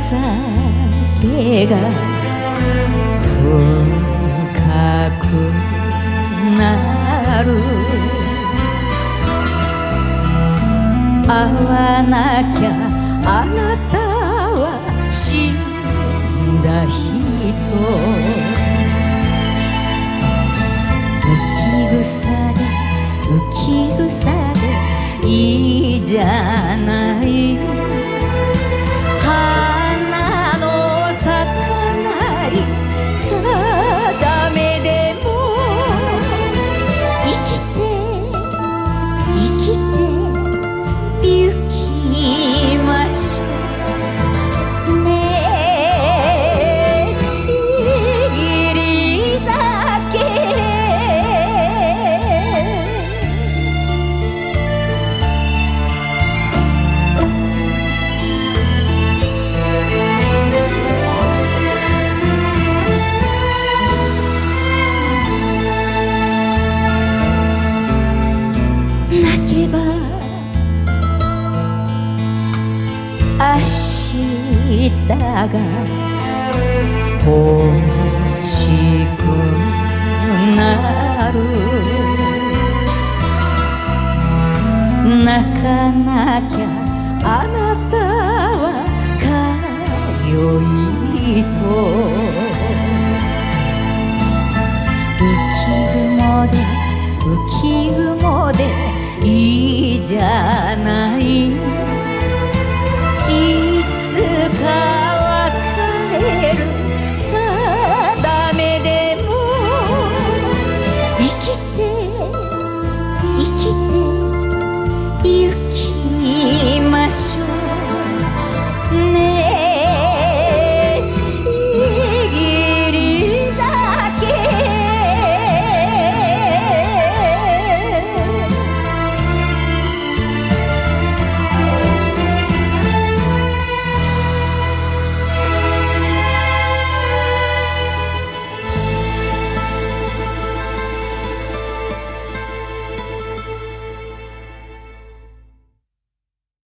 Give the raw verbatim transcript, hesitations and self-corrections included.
酒が深くなる会わなきゃあなたは死んだ人浮き草で浮き草でいいじゃない花の咲かない定めでも生きて生きてゆきましょうねえちぎり酒泣けば明日が欲しくなる泣かなきゃあなた